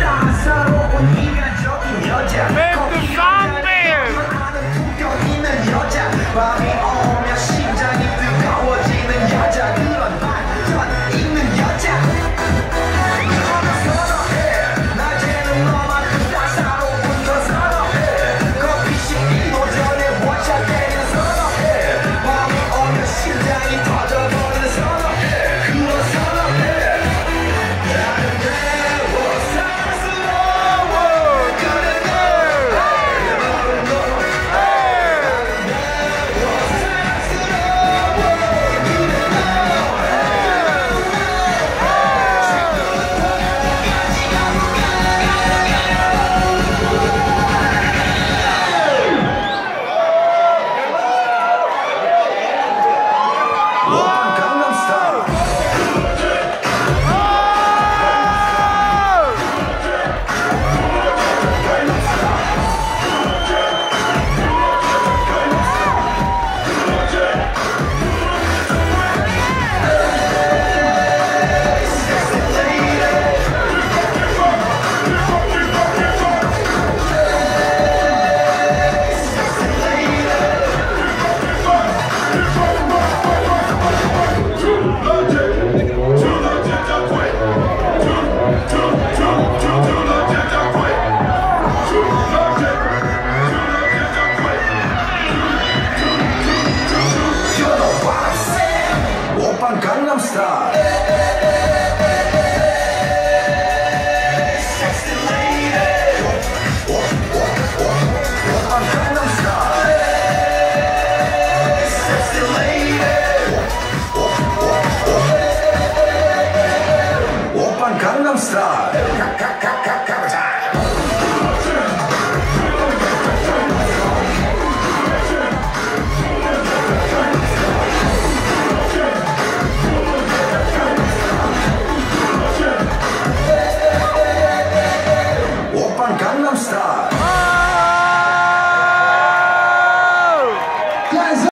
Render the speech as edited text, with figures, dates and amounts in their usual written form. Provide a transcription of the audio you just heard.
따사로운 인간적인 여자 거기 아는 품격 있는 여자 밤이 오면 심장이 뜨거워지는 여자 그런 반전 있는 여자 너는 선호해 낮에는 너만큼 따사로운 더 선호해 커피 식기도 전에 원샷 때리는 선호해 밤이 오면 심장이 터져버리는 선호해 그런 선호해 Gangnam Style. Sexy lady. Gangnam Style. Sexy lady. Gangnam Style. Gangnam Style.